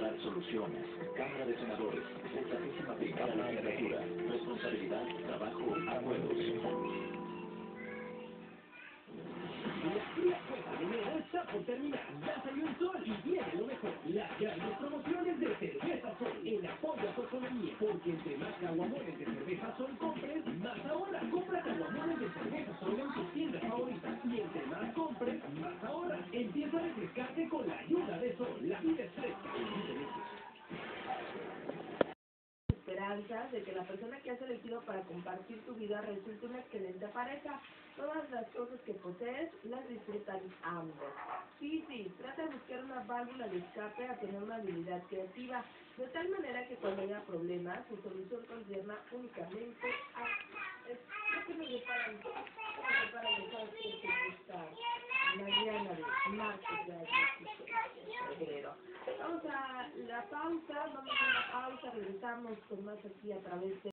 Natural Soluciones, Cámara de Senadores, estrategia aplicada a la legislatura, responsabilidad, trabajo, acuerdos. La fría cuesta de enero está por terminar. Ya salió el sol y viene lo mejor. Las grandes promociones de Cerveza Sol. El apoyo a tu economía. Porque entre más caguamones de Cerveza Sol compres, más ahorra. Compra caguamones de Cerveza Sol en tus tiendas favoritas. Y entre más compres, más ahorra. Empieza a refrescarte con la ayuda de Sol. La vida es fresca. Esperanzas de que la persona que has elegido para compartir tu vida resulte una excelente pareja. Todas las cosas que posees las disfrutan ambos. Sí, trata de buscar una válvula de escape a tener una habilidad creativa, de tal manera que cuando haya problemas, su solución concierna únicamente a... Creo que nos deparan mañana de martes de febrero. Vamos a la pausa, regresamos con más aquí a través de